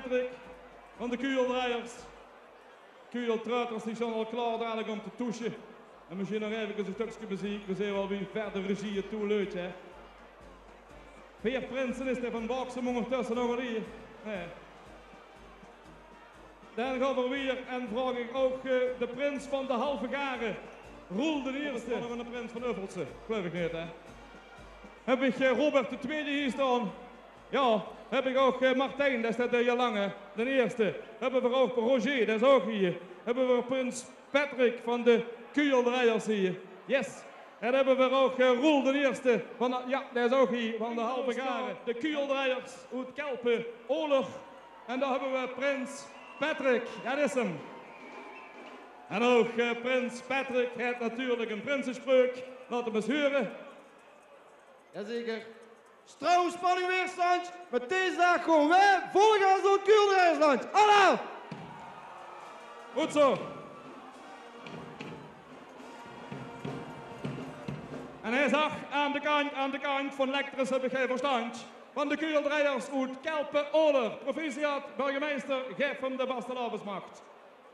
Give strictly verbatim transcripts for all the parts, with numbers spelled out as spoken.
Patrick van de Kugeldraaiers. Kugeltruiters die zijn al klaar dadelijk om te touchen. En misschien nog even een stukje muziek. We zien wel wie verder regie het toeleut. Peer Prinsen is er van Baksem ondertussen nog wel hier. Nee. Dan gaan we weer en vraag ik ook uh, de prins van de halve garen. Roel de eerste. Van de prins van Uffelsen. Geloof ik niet, hè. Heb ik uh, Robert de tweede hier staan. Ja, heb ik ook uh, Martijn, dat is dat de uh, lange, de eerste. Hebben we ook Roger, dat is ook hier. Hebben we prins Patrick van de Kugeldraaiers hier. Yes. En hebben we ook uh, Roel de eerste, van de, ja, dat is ook hier, van de halve garen. De Kugeldraaiers uit Kelpen, Oorlog. En dan hebben we prins Patrick, ja, dat is hem. En ook uh, prins Patrick heeft natuurlijk een prinsenspreuk. Laten we eens horen. Jazeker. Strauss van uw weerstand. Met deze dag gewoon wij volgen als het Kugeldraaiersland. Allemaal! Goed zo. En hij zag aan de kant, aan de kant van Lectris heb ik geen verstand. Van de Kugeldraaiers uit Kelpen Oorlog. Proficiat, burgemeester, geef hem de vastelavondsmacht.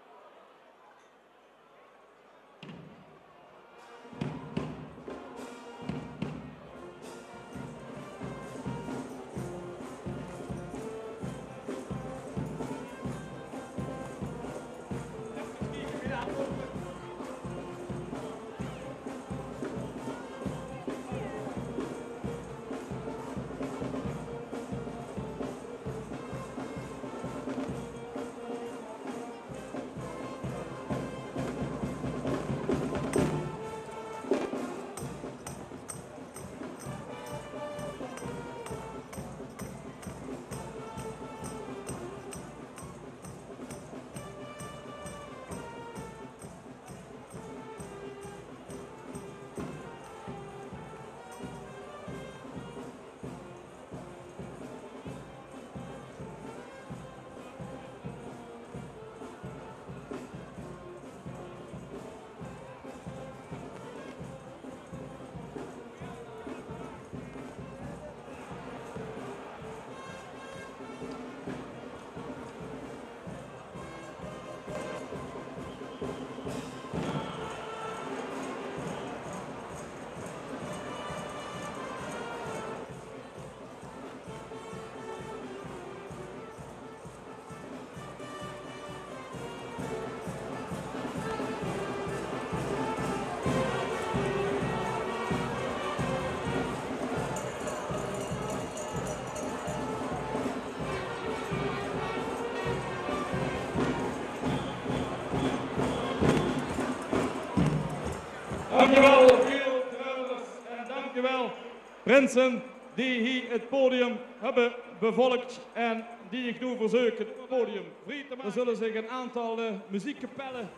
Dankjewel, Kugeldraaiers, en dankjewel, prinsen die hier het podium hebben bevolkt en die ik nu verzoek het podium vrij te maken. Er zullen zich een aantal uh, muziekkapellen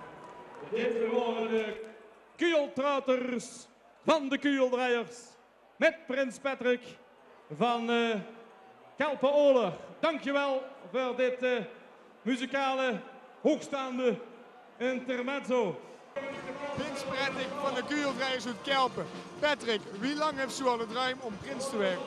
Dit waren de Kugeltruiters van de Kugeldraaiers. met Prins Patrick van uh, Kelpen-Oler. Dankjewel voor dit uh, muzikale, hoogstaande intermezzo. Prins Patrick van de Kuurdraaiers uit Kelpen. Patrick, wie lang heeft zo al de droom om prins te werden?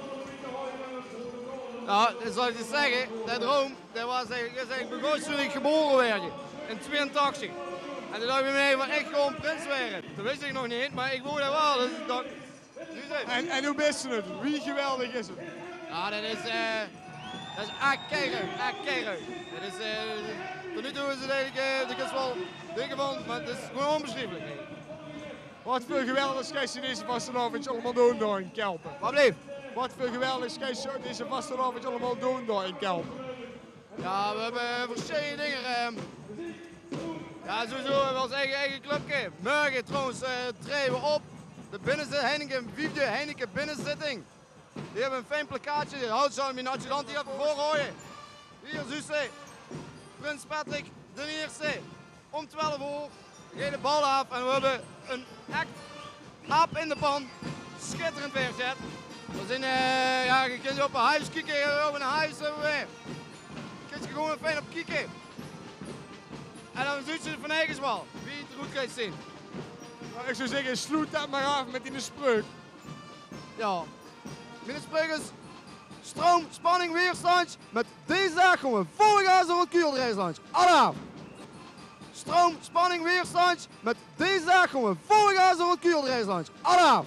Nou, dat zal ik je zeggen, dat droom, dat was eigenlijk, dat is eigenlijk begonnen toen ik geboren werd, in tweeëntachtig. En toen dacht ik bij mij van echt gewoon prins werden. Dat wist ik nog niet, maar ik wou dat wel, dus ik dacht, nu is En, en hoe best het? Wie geweldig is het? Ja, dat is, uh, dat is echt keihard, echt keihard. Dat is, uh, tot nu toe is het eigenlijk, uh, dat is wel dingen van, maar het is gewoon onbeschrijfelijk. Wat voor geweldig schijst je deze vastenavond allemaal doen daar in Kelpen? Wat bleef? Wat voor geweldig schijst je deze vastenavond allemaal doen daar in Kelpen? Ja, we hebben verschillende dingen. Uh, ja, sowieso hebben we ons eigen, eigen clubje. Morgen trouwens uh, treden we op de binnenste Heineken, vijfde Heineken binnenzitting. Die hebben een fijn plakkaatje, de houdt mijn adjudant hier even voorgooien. Hier, zuster. Prins Patrick, de eerste. Om twaalf uur. We gaan de bal af en we hebben een echt aap in de pan. Schitterend weerzet. We zijn, uh, ja, je kunt op een huis kijken, op een huis hebben we. Je kunt je gewoon fijn op kijken. En dan doet ze van eigens wel, wie het goed gaat zien. Nou, ik zou zeggen, sloot dat maar af met die spreuk. Ja. Mijn spreuk is stroom, spanning, weerstand. Met deze dag gaan we volle gas door het Kuurdraaiers. Alla! Stroom, spanning, weerstand. Met deze dag gaan we volle gas door het Kuurdraaiers. Alla!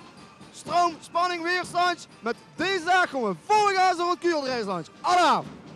Stroom, spanning, weerstand. Met deze dag gaan we volle gas door het Kuurdraaiers. Alla!